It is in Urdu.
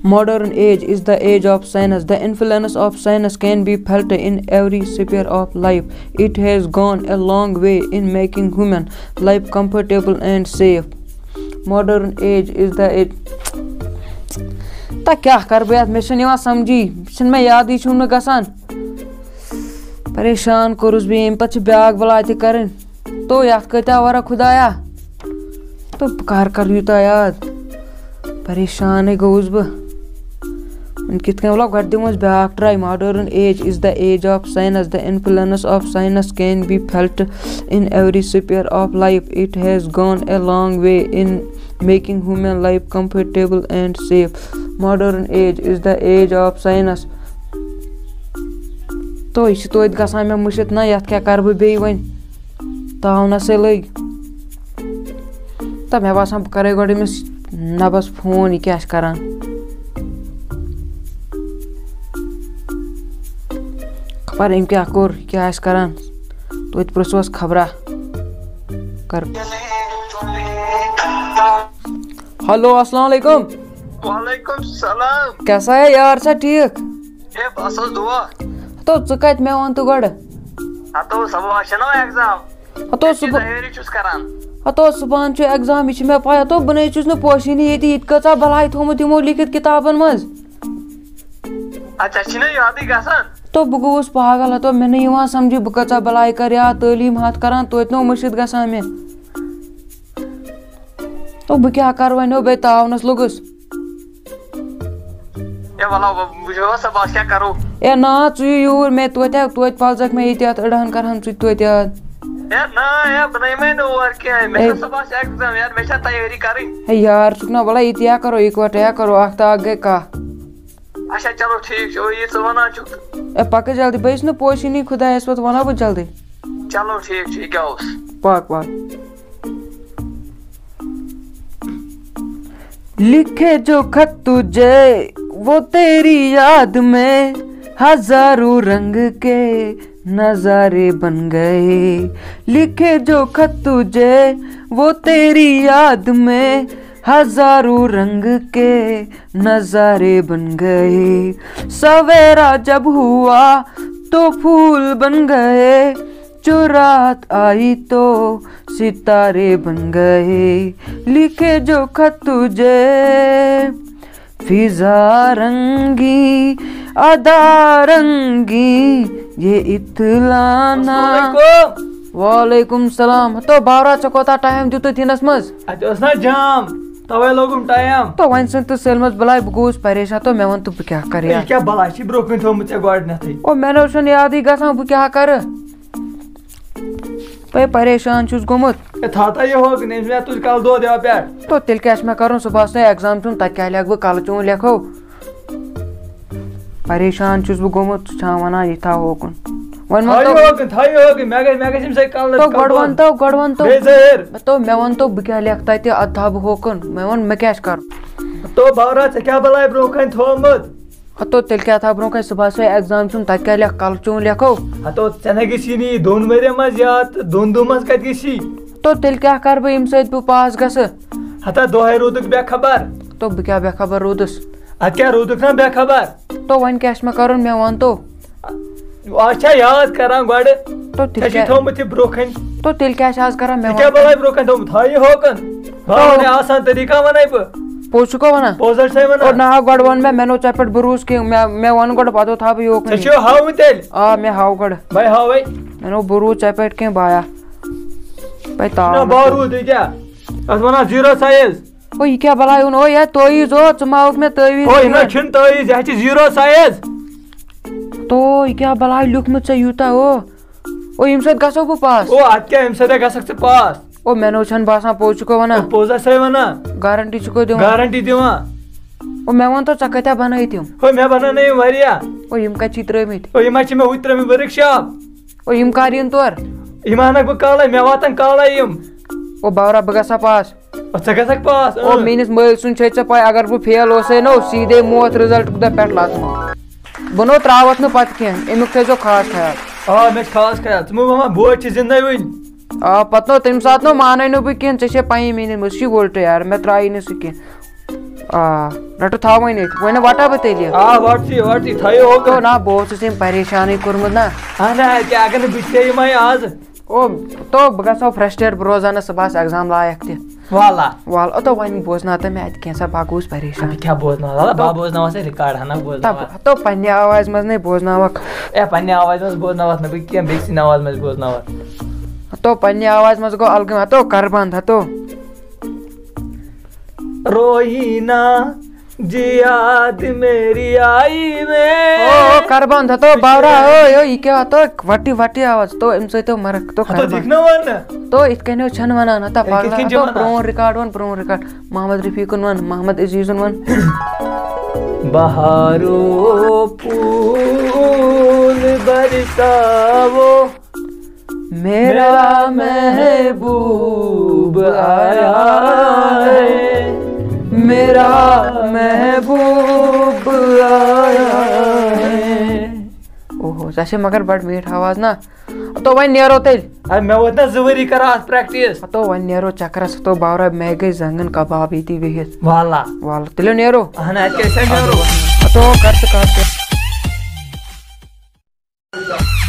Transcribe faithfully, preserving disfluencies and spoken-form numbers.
Modern age is the age of science. The influence of science can be felt in every sphere of life. It has gone a long way in making human life comfortable and safe. Modern age is the age. Ta kya kar bhai me chh nivan samjhi chh me yaad hi chh na gasan pareshan korus be em pach bag bala te karin to yat kata wara khudaya to kar kar yuta yaad pareshan hai goes ba kit kan vlog gad dimus back try. Modern age is the age of science. The influence of science can be felt in every sphere of life. It has gone a long way in making human life comfortable and safe. Modern age is the age of science. To ish to it gasan me mushit na yat kya kar bh be wan tauna se lag ta me basan kare godi me na bas phone kya karan خبر ایم کیا کور کیا آس کران تو پرسوس خبرہ کر. ہلو السلام علیکم. وعلیکم السلام. کیسا ہے یار سا ٹھیک؟ اے اصل دعا. تو ژٕ کتہِ مےٚ وَن تہٕ گۄڈٕ. ہتو صبح چھُ نا ایگزام. ہتو صبح تیٲری چھُس کران. ہتو صبحن چھُ ایگزام یہِ چھِ مےٚ پاے. ہتو بہٕ نَے چھُس نہٕ پوشٲنی ییٚتہِ ییٚتہِ کۭژاہ بلاے تھومُت یِمو لیکھِتھ کِتابن منٛز. اچھا چھِ نا یادٕے گژھان. تو بہٕ گوٚوُس پاگل. ہتو مےٚ نہٕ یِوان سمجھی بہٕ کۭژاہ بلاے کر یاد تعلیٖم ہتھ کران توتہِ نو مٔشِد گژھان مےٚ. تو بہٕ کیٛاہ کرٕ وۄنۍ بیٚیہِ تاونس لوٚگُس. اے وَلو وٕچھو صبحس کیٛاہ کرو. اے نا ژٕ یہِ یوٗرۍ مےٚ توتہِ توتہِ پالزکھ مےٚ ییٚتہِ أڑہن کرہن ژٕ توتہِ یاد. اے نا اے بہٕ نَیمَے نہٕ اور کینٛہہ مےٚ چھُ صبحس ایگزام یار مےٚ چھےٚ تیٲری کرٕنۍ. ہے یار ژٕ چھُکھ نا وَلہٕ یہِ تہِ یا کرو اِکوٹے یا کرو اکھ تہٕ اکھ گٔے کاہ. اچھا چلو ٹھیٖک چھُ یہِ ژٕ وَنان چھُکھ. اے پکہٕ جلدی بہٕ چھُس نہٕ پوشٲنی خۄدایس پتہٕ وَنو بہٕ جلدی. چلو ٹھیٖک چھُ یہِ کیٛاہ اوس. پاک پاک. لکھے جو خط تجھے وہ تیری یاد میں ہزاروں رنگ کے نظارے بن گئے. لکھے جو خط تجھے وہ تیری یاد میں ہزاروں رنگ کے نظارے بن گئے. سویرا جب ہوا تو پھول بن گئے. جو رات آئی تو ستارے بن گئے. لکھے جو خط تجھے فضا رنگی ادا رنگی یہ اطلاع. وعلیکم السلام. تو بارہ ژےٚ کوتاہ ٹایم دیُتُتھ یِنس منٛز؟ اتہِ اوس نا جام توے لوگُم ٹایم. تو وۄنۍ ژھٕن تہٕ سٲلمس بلاے بہٕ گوٚوُس پریشان. تو مےٚ ووٚن تہٕ بہٕ کیٛاہ کرٕ یار. کیٛاہ بلاے چھِ برونٛہہ کُن تھومُت ژےٚ گۄڈنیتھٕے. او مےٚ نہ چھُنہٕ یادٕے گژھان بہٕ کیٛاہ کرٕ. بے پریشان چھُس گوٚمُت. تھاو یہِ ہوکُن أمِس مےٚ تُج کَلہٕ دود یَوٕ پٮ۪ٹھ. تو تیٚلہِ کیٛاہ چھُ مےٚ کرُن صُبحس تانۍ ایگزام چھُم تَتہِ کیٛاہ لیکھٕ بہٕ کلہٕ چوٗن لیکھو. پریشان چھُس بہٕ گوٚمُت ژٕ چھان وَنان یہِ تھاو ہوکُن. وۄنۍ ون تو گۄڈٕ وَن تو گۄڈٕ وَن تو تو مےٚ وَن تو بہٕ کیٛاہ لیکھٕ تَتہِ اَدٕ تھاو بہٕ ہوکُن. مےٚ ووٚن مےٚ کیٛاہ چھُ کرُن. تو بارا ژےٚ کیٛاہ بلاے برونٛہہ کَنہِ تھومُت. ہتو تیٚلہِ کیٛاہ تھاو برونٛہہ کَنہِ صُبحس تانۍ ایگزام چھُم تَتہِ کیٛاہ لیکھٕ کلہٕ چوٗن لیکھو. ہتو ژےٚ نَے گژھی نہٕ یہِ دۄن ؤرین منٛز یاد تہٕ دۄن دۄہن منٛز کَتہِ گژھی. تو تیٚلہِ کیٛاہ کرٕ بہٕ ییٚمہِ سۭتۍ بہٕ پاس گژھٕ. ہتا دۄہے روٗدُکھ بے خبر. تو بہٕ کیٛاہ بے خبر روٗدُس. ادٕ کیٛاہ روٗدُکھ نا بے خبر. تو وۄنۍ کیٛاہ چھُ مےٚ کرُن مےٚ وَن تو. آز چھا یاد کران گۄڈٕ. تو ژےٚ چھُے تھومُت یہِ برونٛہہ کَنہِ. تو تیٚلہِ کیٛاہ چھِ آز کران مےٚ کیٛاہ بلاے برونٛہہ کَنہِ تھومُت تھاو یہِ ہوکُن. ہاوُن آسان طریٖقہ وَنَے بہٕ. پوٚز چھُکھا وَنان. پوٚز حظ چھے وَنان. نہ گۄڈٕ وَن مےٚ مےٚ نو ژےٚ پٮ۪ٹھ بروسہٕ کینٛہہ مےٚ مےٚ وَن گۄڈٕ پَتہٕ تھاو بہٕ یہِ ہوکُن. ژےٚ چھُو ہاوُن تیٚلہِ. آ مےٚ ہاو گۄڈٕ. بَے ہاوَے. مےٚ نو بروٗس ژےٚ پٮ۪ٹھ کینٛہہ بایا. بَے تاو. باروٗد یہِ کیٛاہ اَتھ وَنان زیٖرو سایز. او یہِ کیٛاہ بلاے اوٚن او یا تٲویٖز او ژٕ ماوُکھ مےٚ تٲویٖز. او یہِ نہ چھُنہٕ تٲویٖز یہِ حظ چھِ زیٖرو سایز. تو یہِ کیٛاہ بلاے لیوٗکھمُت ژےٚ یوٗتاہ او او ییٚمہِ سۭتۍ گژھو بہٕ پاس. او اَدٕ کیٛاہ اَمہِ سۭتۍ گژھکھ ژٕ پاس. او مےٚ نو چھَنہٕ باسان پوٚز چھُکھا وَنان. پوٚز ہسا وَنان. گارنٹی چھُکھا دِوان. گارنٹی دِوان. او مےٚ وَن تو ژےٚ کَتیٛاہ بَنٲیِتھ یِم. ہو مےٚ بَناونٲے یِم واریاہ. او یِم کَتہِ چھی ترٛٲمٕتۍ. او یِم حظ چھِ مےٚ ہُتہِ ترٛٲمٕتۍ ؤرٕک شاپ. او یِم کر یِن تورٕ. یِم اَنکھ بہٕ کالے مےٚ واتن کالے یِم. او بارا بہٕ گژھا پاس. ژٕ گژھکھ پاس. او میٲنِس مٲلۍ سُنٛد چھے ژےٚ پاے اگر بہٕ فیل اوسے نو سیٖدے موت رِزلٹُک دۄہ پٮ۪ٹھ لَژمُت. بہٕ نو ترٛاوَتھ نہٕ پَتہٕ کینٛہہ اَمیُک تھٲیزیو خاص خیال. آ مےٚ چھُ خاص خیال ژٕ مہٕ وَن بوے چھِ زِندَے وٕنۍ. آ پَتہٕ نو تَمہِ ساتہٕ نو مانے نہٕ بہٕ کینٛہہ ژےٚ چھے پَیی میٲنِس مےٚ سُہ چھُے وُلٹہٕ یارٕ مےٚ ترٛایی نہٕ سُہ کینٛہہ. آ رٹو تھا وۄنۍ أتھۍ وۄنۍ وٹا بہٕ تیٚلہِ آ وٹسی وٹسی تھٲیِو تو ہوکن نہ بہٕ اوسُس أمۍ پریشانٕے کوٚرمُت نا اہن کیٛاہ اگر نہٕ بہٕ تہِ یِمے آز او تو بہٕ گژھو فرٛسٹریٹ بہٕ روزان نہٕ صُبحس ایٚگزام لایق تہِ والا وَل تو وۄنۍ بوزناو تہٕ مےٚ اَتہِ کینٛژھا بہٕ گوٚوُس پریشان کیٛاہ بوزناو بہٕ بوزناوس رِکاڈ ہنا بوزناوان تو پننہِ آوازِ منٛز نے بوزناوکھ اے پننہِ آوازِ منٛز بوزناوتھ نہٕ بہٕ کینٛہہ بیٚکہِ سٕنٛدِ آوازِ منٛز بوزناوتھ تو پننہِ آوازِ منٛز گوٚو الگٕے ہتو کر بنٛد ہتو روہینا جی یاد میری آئی میں او کر بنٛد ہتو باورا اوے او یہِ کیٛاہ ہتو وٹہِ وٹہِ آواز تو اَمہِ سۭتۍ تو مرکھ تو کر بنٛد تو یِتھ کٔنۍ حظ چھَنہٕ وَنان ہتا پگلا ہتو پرٛون رِکاڈ وَن پرٛون رِکاڈ محمد رفیٖقُن وَن محمد عزیٖزُن وَن بہارو پھول برساو میرا محبوب آیا ہے میرا محبوب آیا ہے اوہو ژےٚ چھے مگر بڑٕ میٖٹھ آواز نا تو وۄنۍ نیرو تیٚلہِ مےٚ ووت نا زٕ ؤری کران اتھ پریکٹِس تو وۄنۍ نیرو چکرس تو باورا مےٚ گٔے زنٛگن کباب ییٚتی بِہِتھ والا وَلہٕ تیٚلہِ نیرو اہن اَتہِ کیٛاہ نیرو تو کر ژٕ کتھ